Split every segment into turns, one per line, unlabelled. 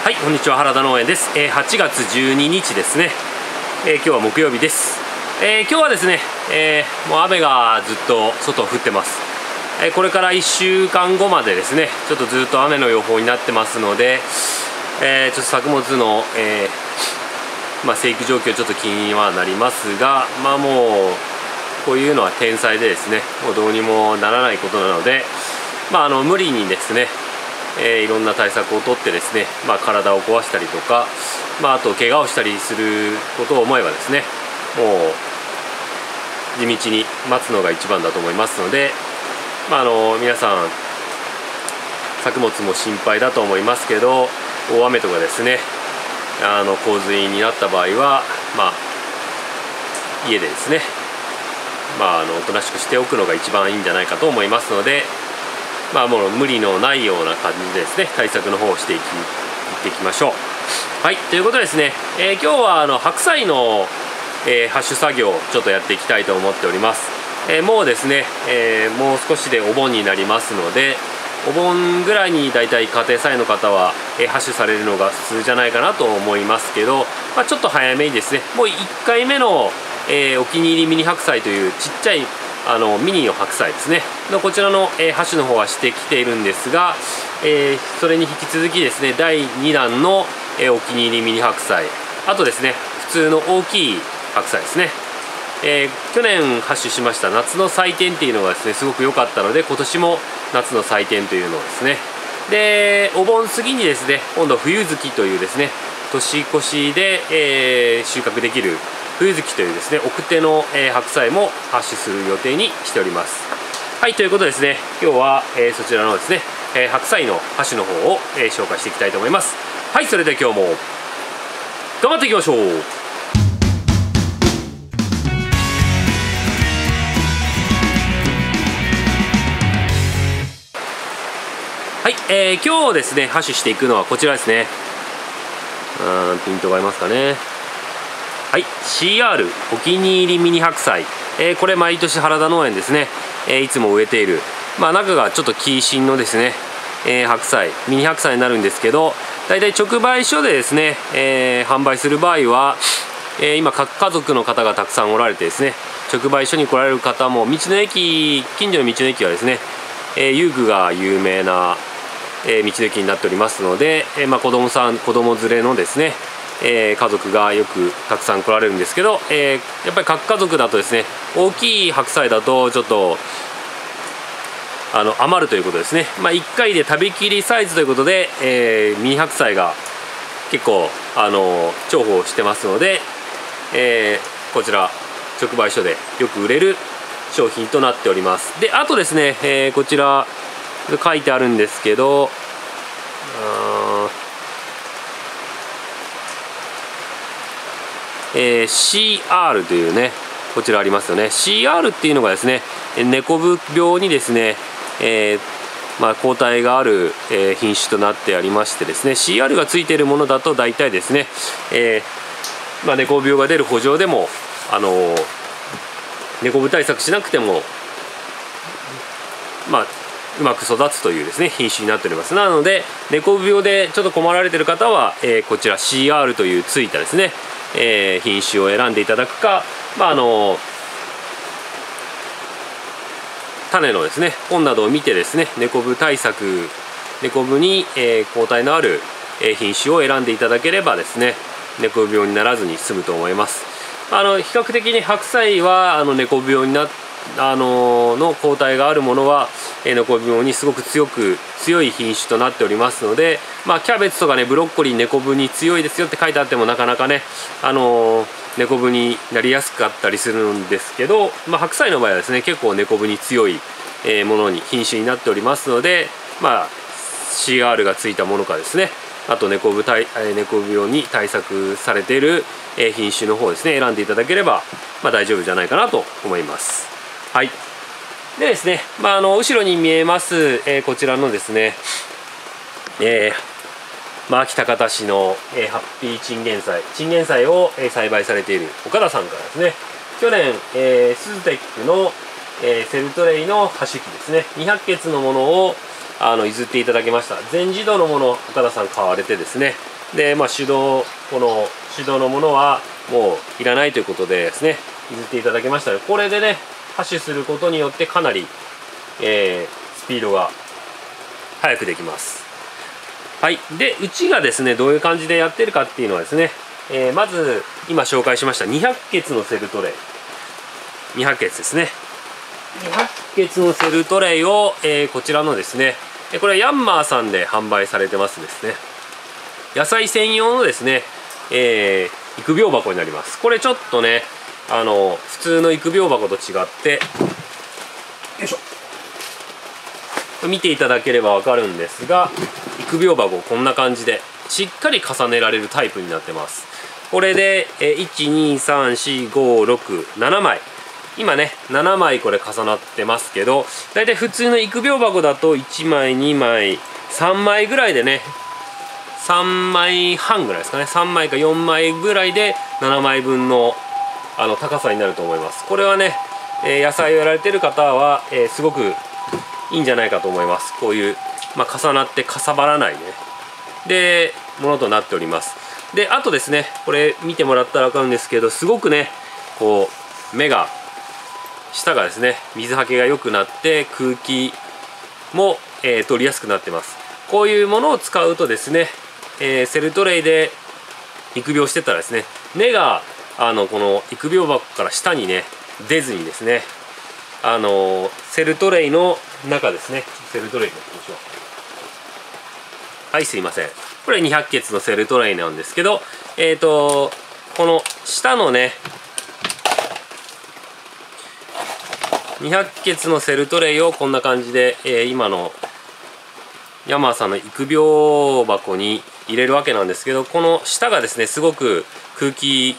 はい、こんにちは。原田農園です。8月12日ですね。今日は木曜日です。今日はですね、もう雨がずっと外降ってます。これから1週間後までですね、ちょっとずっと雨の予報になってますので、ちょっと作物の、生育状況ちょっと気にはなりますが、もうこういうのは天災でですね、もうどうにもならないことなので、無理にですね、いろんな対策をとってですね、体を壊したりとか、あと怪我をしたりすることを思えばですね、もう地道に待つのが一番だと思いますので、皆さん作物も心配だと思いますけど、大雨とかですね、洪水になった場合は、家でですね、おとなしくしておくのが一番いいんじゃないかと思いますので、もう無理のないような感じでですね、対策の方をしていっていきましょう。はい、ということでですね、今日は白菜の、ハッシュ作業をちょっとやっていきたいと思っております。もうですね、もう少しでお盆になりますので、お盆ぐらいにだいたい家庭菜園の方は、ハッシュされるのが普通じゃないかなと思いますけど、ちょっと早めにですね、もう1回目の、お気に入りミニ白菜というちっちゃいミニの白菜ですねのこちらの、ハッシュの方はしてきているんですが、それに引き続きですね、第2弾の、お気に入りミニ白菜、あとですね普通の大きい白菜ですね、去年ハッシュしました夏の祭典っていうのがですねすごく良かったので、今年も夏の祭典というのをですね、でお盆過ぎにですね今度冬月というですね年越しで、収穫できる冬月というですね奥手の、白菜もハッシュする予定にしております。はい、ということでですね、今日は、そちらのですね、白菜のハッシュの方を、紹介していきたいと思います。はい、それでは今日も頑張っていきましょう。はい、今日ですねハッシュしていくのはこちらですね。ピントが合いますかね。はい、CR お気に入りミニ白菜、これ毎年原田農園ですね、いつも植えている、中がちょっとキーシンのですね、白菜ミニ白菜になるんですけど、だいたい直売所でですね、販売する場合は、今各家族の方がたくさんおられてですね、直売所に来られる方も近所の道の駅はですね、遊具が有名な、道の駅になっておりますので、子供連れのですね家族がよくたくさん来られるんですけど、やっぱり各家族だとですね大きい白菜だとちょっと余るということですね。1回で食べきりサイズということで、ミニ白菜が結構重宝してますので、こちら直売所でよく売れる商品となっております。であとですね、こちら書いてあるんですけど、CR というねこちらありますよね。 CR っていうのがですね根こぶ病にですね、抗体がある、品種となってありましてですね、 CR がついているものだと大体ですね、根こぶ病が出る圃場でも根こぶ対策しなくてもうまく育つというですね品種になっております。なので根こぶ病でちょっと困られている方は、こちら CR というついたですね品種を選んでいただくか、種のですね本などを見てですね根こぶ対策、根こぶに、抗体のある、品種を選んでいただければですね根こぶ病にならずに済むと思います。比較的に白菜は根こぶ病にの抗体があるものは根こぶ病にすごく強い品種となっておりますので、キャベツとかねブロッコリー根こぶに強いですよって書いてあってもなかなかね根こぶになりやすかったりするんですけど、白菜の場合はですね結構根こぶに強い品種になっておりますので、CR がついたものかですね、あと根こぶ病に対策されている品種の方ですね選んでいただければ大丈夫じゃないかなと思います。はい、でですね、後ろに見えます、こちらのですね、秋高田市の、ハッピーチンゲン菜を、栽培されている岡田さんからですね、去年、スズテックの、セルトレイのハッシュ機ですね200ケツのものを譲っていただきました。全自動のものを岡田さん買われてですね、 で手動、この手動のものはもういらないということでですね、譲っていただきましたので、これでねハッシュすることによってかなり、スピードが速くできます。はい。でうちがですねどういう感じでやってるかっていうのはですね、まず今紹介しました200ケのセルトレイ、200ケですね、200ケのセルトレイを、こちらのですね、これはヤンマーさんで販売されてますですね、野菜専用のですね、育苗箱になります。これちょっとね普通の育苗箱と違って、よいしょ、見ていただければ分かるんですが、育苗箱こんな感じでしっかり重ねられるタイプになってます。これで1234567枚、今ね7枚これ重なってますけど、だいたい普通の育苗箱だと1枚2枚3枚ぐらいでね、3枚半ぐらいですかね、3枚か4枚ぐらいで7枚分の高さになると思います。これはね、野菜をやられてる方は、すごくいいんじゃないかと思います。こういう、重なってかさばらないねでものとなっております。であとですね、これ見てもらったら分かるんですけど、すごくねこう目が下がですね水はけが良くなって空気も、取りやすくなってます。こういうものを使うとですね、セルトレイで育苗してたらですね、根がこの育苗箱から下にね出ずにですね、セルトレイの中ですね、セルトレイに行きましょう。はい、すいません、これ200ケのセルトレイなんですけど、この下のね200ケのセルトレイをこんな感じで、今のヤマーさんの育苗箱に入れるわけなんですけど、この下がですねすごく空気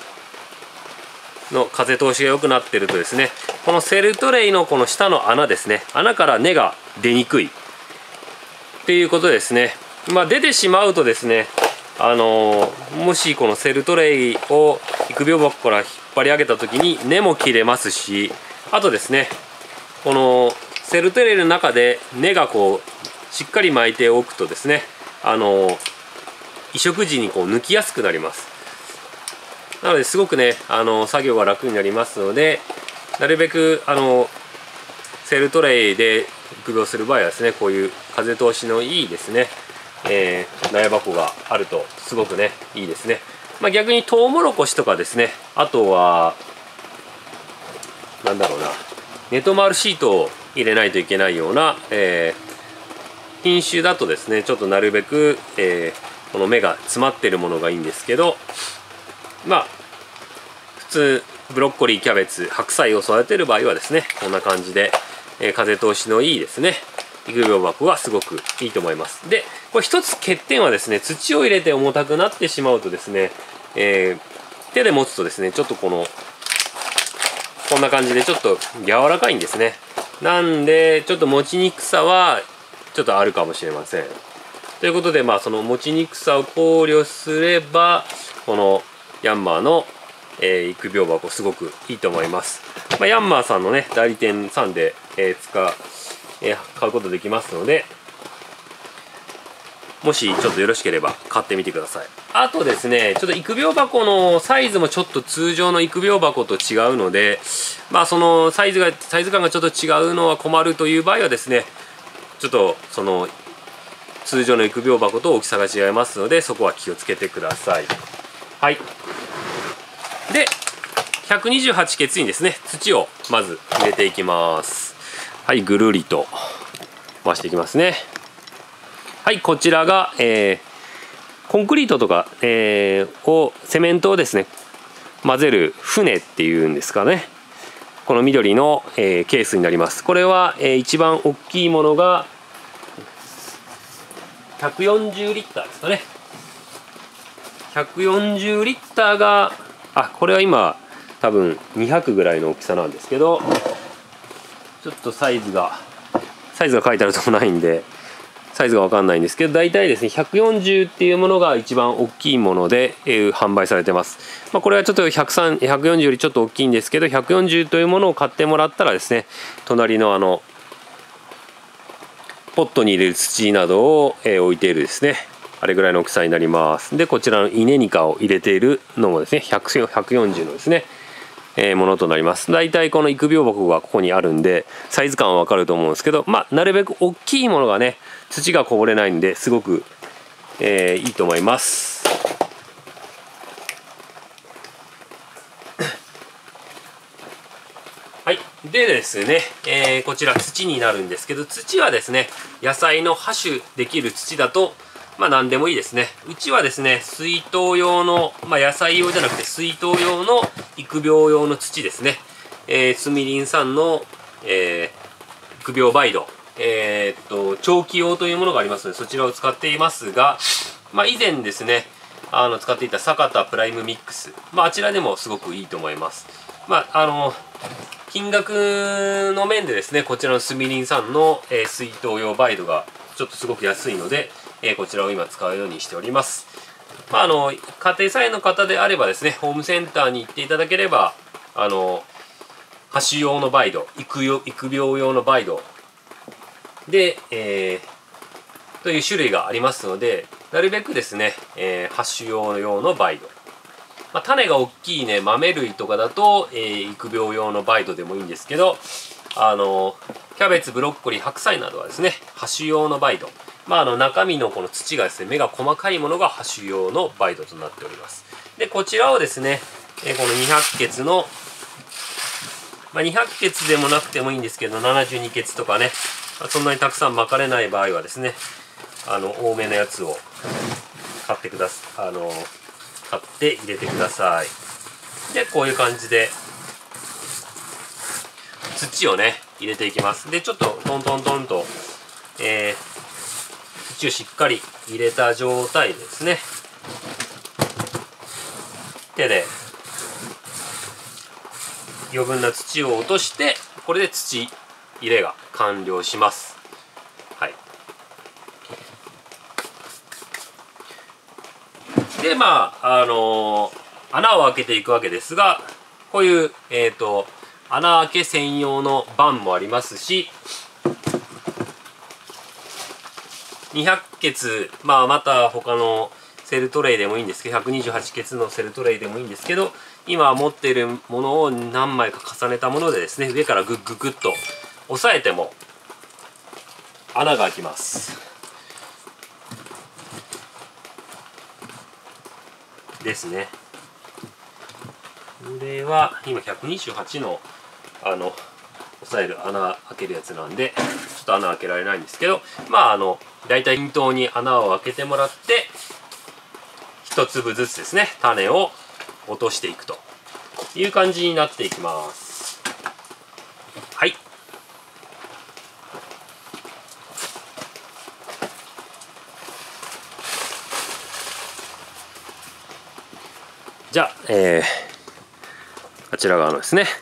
の風通しが良くなってるとですね、このセルトレイのこの下の穴ですね、穴から根が出にくいっていうことですね。出てしまうとですね、もしこのセルトレイを育苗箱から引っ張り上げた時に根も切れますし、あとですねこのセルトレイの中で根がこうしっかり巻いておくとですね、移植時にこう抜きやすくなります。なのですごくね作業が楽になりますので、なるべくセルトレイで育苗する場合はですね、こういう風通しのいいですね、苗箱があるとすごくねいいですね。逆にトウモロコシとかですね、あとはなんだろうな、ネトマルシートを入れないといけないような、品種だとですね、ちょっとなるべく、この芽が詰まってるものがいいんですけど、普通ブロッコリー、キャベツ、白菜を育てる場合はですね、こんな感じで、風通しのいいですね育苗箱がすごくいいと思います。でこれ一つ欠点はですね、土を入れて重たくなってしまうとですね、手で持つとですねちょっとこんな感じでちょっと柔らかいんですね。なんでちょっと持ちにくさはちょっとあるかもしれません。ということでその持ちにくさを考慮すればこのヤンマーの、育苗箱すごくいいと思います。ヤンマーさんのね代理店さんで、買うことできますので、もしちょっとよろしければ買ってみてください。あとですね、ちょっと育苗箱のサイズもちょっと通常の育苗箱と違うので、そのサイズ感がちょっと違うのは困るという場合はですね、ちょっとその通常の育苗箱と大きさが違いますので、そこは気をつけてください。はい。で128ケツにですね土をまず入れていきます。はい、ぐるりと回していきますね。はい、こちらが、コンクリートとか、セメントをですね混ぜる船っていうんですかね、この緑の、ケースになります。これは、一番大きいものが140リッターですかね。140リッターがこれは今多分200ぐらいの大きさなんですけど、ちょっとサイズが書いてあるとこないんでサイズが分かんないんですけど、大体ですね140っていうものが一番大きいもので、販売されてます。これはちょっと140よりちょっと大きいんですけど、140というものを買ってもらったらですね、隣のポットに入れる土などを、置いているですねあれぐらいの大きさになります。でこちらの稲ニカを入れているのもですね140のですね、ものとなります。だいたいこの育苗箱がここにあるんでサイズ感はわかると思うんですけど、なるべく大きいものがね土がこぼれないんですごく、いいと思います。はい、でですね、こちら土になるんですけど、土はですね野菜の播種できる土だと何でもいいですね。うちはですね水筒用の、野菜用じゃなくて水筒用の育苗用の土ですね、スミリン酸の、育苗バイド、長期用というものがありますのでそちらを使っていますが、以前ですね使っていた坂田プライムミックス、あちらでもすごくいいと思います。金額の面でですねこちらのスミリン酸の、水筒用バイドがちょっとすごく安いので、こちらを今使うようにしております。家庭菜園の方であればですねホームセンターに行っていただければ播種用のバイド、育苗用のバイドで、という種類がありますので、なるべくですね、播種用のバイド、種が大きいね豆類とかだと、育苗用のバイドでもいいんですけど、キャベツブロッコリー白菜などはですね播種用のバイド、中身のこの土がですね芽が細かいものが播種用のバイドとなっております。でこちらをですね、この200ケの200ケでもなくてもいいんですけど72ケとかね、そんなにたくさん巻かれない場合はですね多めのやつを買って買って入れてください。でこういう感じで土をね入れていきます。でちょっとトントントンと、土をしっかり入れた状態でですね手で余分な土を落として、これで土入れが完了します。はい。で穴を開けていくわけですが、こういう穴開け専用の板もありますし、200ケまた他のセルトレイでもいいんですけど128ケのセルトレイでもいいんですけど、今持っているものを何枚か重ねたものでですね上からグッググッと押さえても穴が開きます。ですね。これは今128の押さえる穴開けるやつなんでちょっと穴開けられないんですけど、だいたい均等に穴を開けてもらって一粒ずつですね種を落としていくという感じになっていきます。はい。じゃあ、あちら側のですね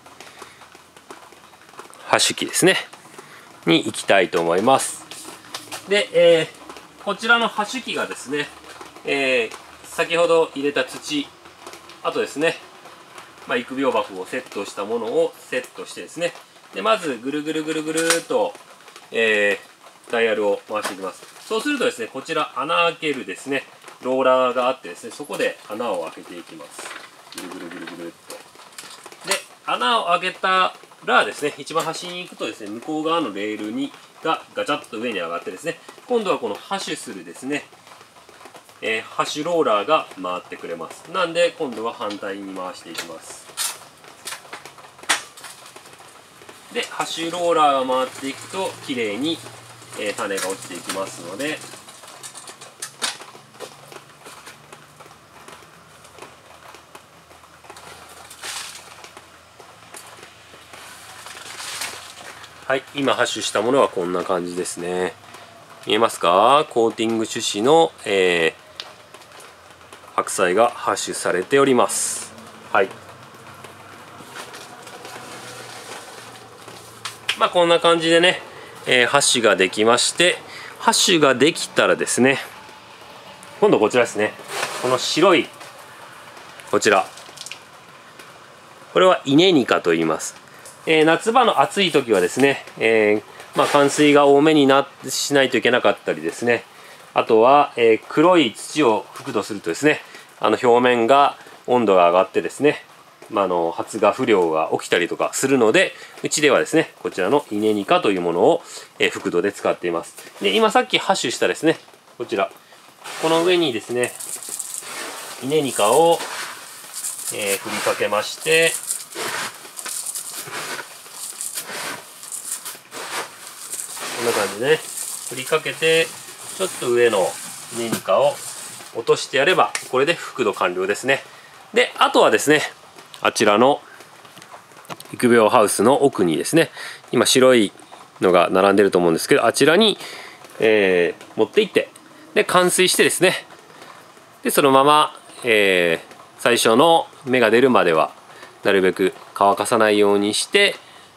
播種機ですねに行きたいと思います。で、こちらの播種機がですね、先ほど入れた土、あとですね、育苗箱をセットしたものをセットしてですね、でまずぐるぐるぐるぐるっと、ダイヤルを回していきます。そうするとですねこちら穴開けるですねローラーがあってですね、そこで穴を開けていきます。ぐるぐるぐるぐるっと。で穴を開けたらですね一番端に行くとですね向こう側のレールがガチャッと上に上がってですね、今度はこの播種するですね播種ローラーが回ってくれます。なんで今度は反対に回していきます。で播種ローラーが回っていくときれいに、種が落ちていきますので、はい、今播種したものはこんな感じですね。見えますか？コーティング種子の、白菜が播種されております。はい。こんな感じでね、播種ができまして、播種ができたらですね、今度こちらですね。この白いこちら、これは稲ニカと言います。夏場の暑い時はですね、冠水が多めにしないといけなかったりですね、 あとは、黒い土を覆土するとですね、表面が温度が上がってですね、発芽不良が起きたりとかするので、うちではですねこちらの稲ニカというものを、覆土で使っています。で今さっきハッシュしたですねこちら、この上にですね稲ニカを、振りかけまして、こんな感じでね振りかけて、ちょっと上の稲ニカを落としてやればこれで覆土完了ですね。であとはですね、あちらの育苗ハウスの奥にですね、今白いのが並んでると思うんですけど、あちらに、持って行って、で灌水してですね、でそのまま、最初の芽が出るまではなるべく乾かさないようにして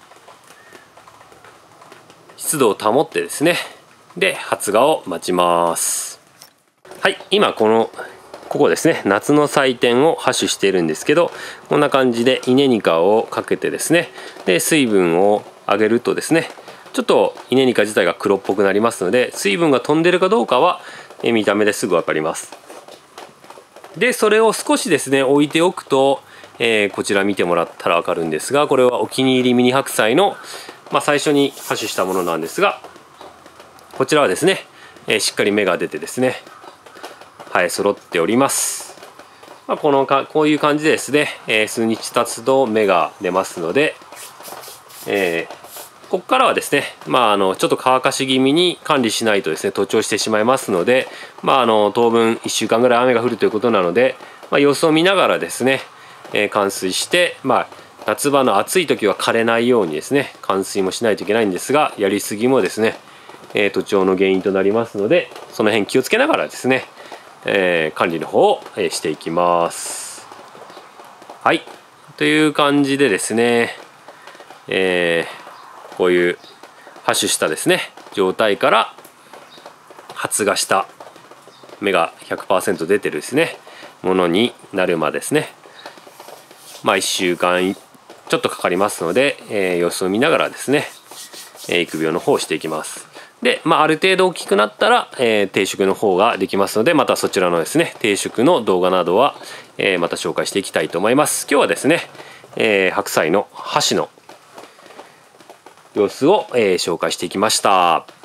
湿度を保ってですね、で発芽を待ちます。はい、今ここですね、夏の祭典をハッシュしているんですけど、こんな感じで稲ニカをかけてですね、で水分を上げるとですね、ちょっと稲ニカ自体が黒っぽくなりますので、水分が飛んでるかどうかは見た目ですぐ分かります。でそれを少しですね置いておくと、こちら見てもらったら分かるんですが、これはお気に入りミニ白菜の、最初にハッシュしたものなんですが、こちらはですね、しっかり芽が出てですね、はい、揃っております。こういう感じでですね、数日経つと芽が出ますので、ここからはですね、ちょっと乾かし気味に管理しないとですね徒長してしまいますので、当分1週間ぐらい雨が降るということなので、様子を見ながらですね、灌水して、夏場の暑い時は枯れないようにですね灌水もしないといけないんですが、やりすぎもですね、徒長の原因となりますので、その辺気をつけながらですね、管理の方をしていきます。はい、という感じでですね、こういうハッシュしたですね状態から発芽した芽が 100% 出てるですねものになるまでですね、1週間ちょっとかかりますので、様子を見ながらですね、育苗の方をしていきます。で、ある程度大きくなったら、定植の方ができますので、またそちらのですね定植の動画などは、また紹介していきたいと思います。今日はですね、白菜の箸の様子を、紹介していきました。